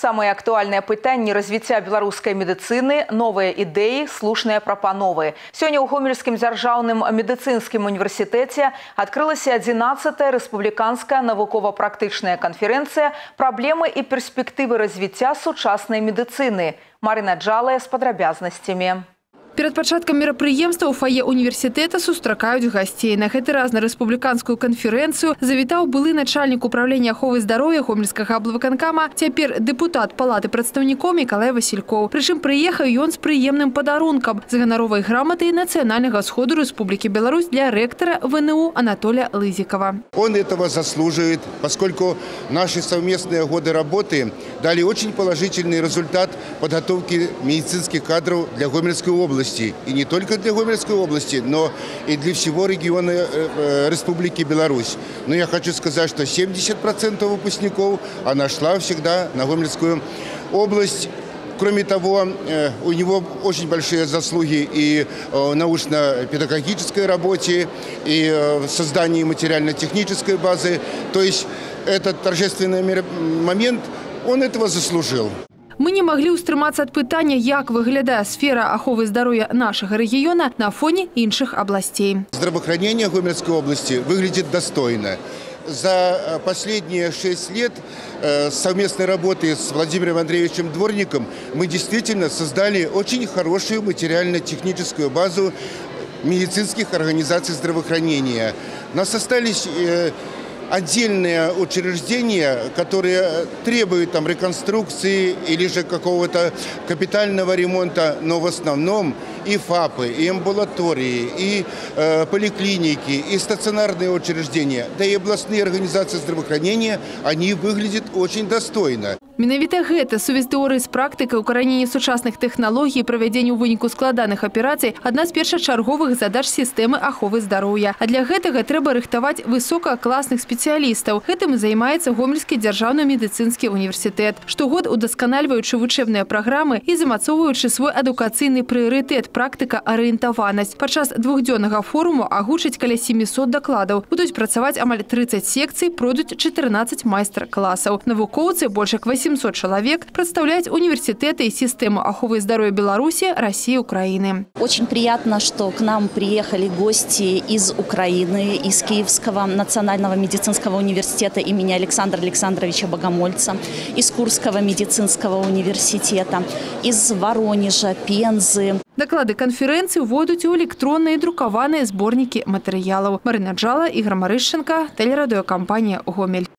Самые актуальные пытанні развіцця беларускай медыцыны, новыя ідэі, слушныя прапановы. Сёння ў Гомельскім дзяржаўным медыцынскім універсітэце адкрылася 11-я рэспубліканская навукова-практычная канферэнцыя «Праблемы і перспектывы развіцця сучаснай медыцыны». Марина Джалая з падрабязнасцямі. Перед пачаткам мерапрыемства ў фае універсітэта сустракаюць гасцей. На гэты раз на рэспубліканскую канферэнцыю завітаў былы начальнік управлення аховы здароўя Гомельскага аблвыканкама, цяпер дэпутат палаты прадстаўнікоў Мікалай Васількоў. Прычым прыехаў ён з прыемным падарункам – з ганаровай граматай Нацыянальнага сходу Рэспублікі Беларусь для рэктара ВНУ Анатолия Лызикова. Он этого заслуживает, поскольку наши совместные годы работы дали очень положительный результат подготовки медицинских кадров для Гомельской области. И не только для Гомельской области, но и для всего региона Республики Беларусь. Но я хочу сказать, что 70% выпускников, она шла всегда на Гомельскую область. Кроме того, у него очень большие заслуги и в научно-педагогической работе, и в создании материально-технической базы. То есть этот торжественный момент, он этого заслужил. Мы не могли устрымацца ад пытання, як выглядае сфера аховы здароўя нашага рэгіёна на фоне іншых областей. Здравоохранение Гомельской области выглядит достойно. За последние 6 лет совместной работы с Владимиром Андреевичем Дворником мы действительно создали очень хорошую материально-техническую базу медицинских организаций здравоохранения. У нас остались отдельные учреждения, которые требуют там реконструкции или же какого-то капитального ремонта, но в основном и ФАПы, и амбулатории, и поликлиники, и стационарные учреждения, да и областные организации здравоохранения, они выглядят очень достойно. Менавіта гэта сувязь тэорыі з практыкай, укараненне сучасных тэхналогій і правядзенне ў выніку складаных аперацый адна з першачарговых задач сістэмы аховы здароўя. А для гэтага трэба рыхтаваць высокакласных спецыялістаў. Гэтым і займаецца Гомельскі дзяржаўны медыцынскі універсітэт. Штогод удасканальваючы вучэбныя праграмы і замацоўваючы свой адукацыйны прыярытэт практыка-арыентаванасць. Падчас двухдзённага форуму агучаць каля 700 дакладаў. Будуць працаваць амаль 30 секцый, пройдуць 14 майстар-класаў. Навукоўцы, больш як 800 человек, представляют университеты и систему аховы здоровья Беларуси, России и Украины. Очень приятно, что к нам приехали гости из Украины, из Киевского национального медицинского университета имени Александра Александровича Богомольца, из Курского медицинского университета, из Воронежа, Пензы. Доклады конференции вводят у электронные друкованные сборники материалов. Марина Джала, Игорь Марышченко, телерадиокомпания «Гомель».